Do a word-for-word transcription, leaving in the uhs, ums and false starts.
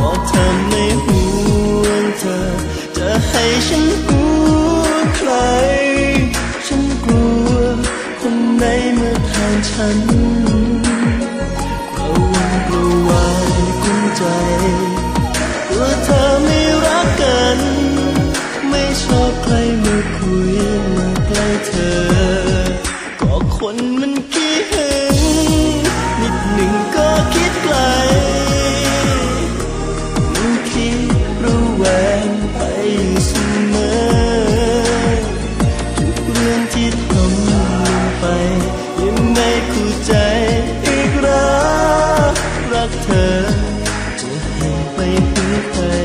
บอกเธอไม่ห่วงเธอจะให้ฉันกลัวใครฉันกลัวคนไหนเมื่อผ่านฉันกระวนกระวายกุมใจกลัวเธอไม่รักกันไม่ชอบใครมาคุยมาใกล้เธอก็คนมันขี้หึงนิดหนึ่งก็คิดไกลมันคิดระแวงไปเสมอทุกเรื่องที่ทำลงไปยังไม่เข้าใจอีกรักรักเธอจะให้ไปถึงใคร